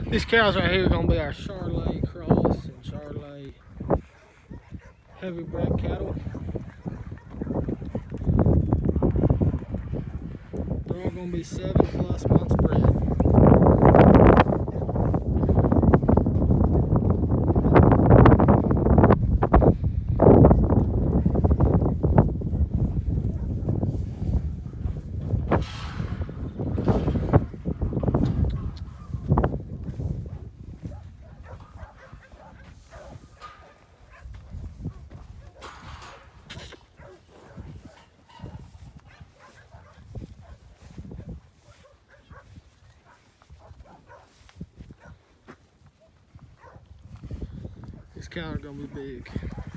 These cows right here are going to be our Charolais cross and Charolais heavy bred cattle. They're all going to be 7+ months bred. These cows are going to be big.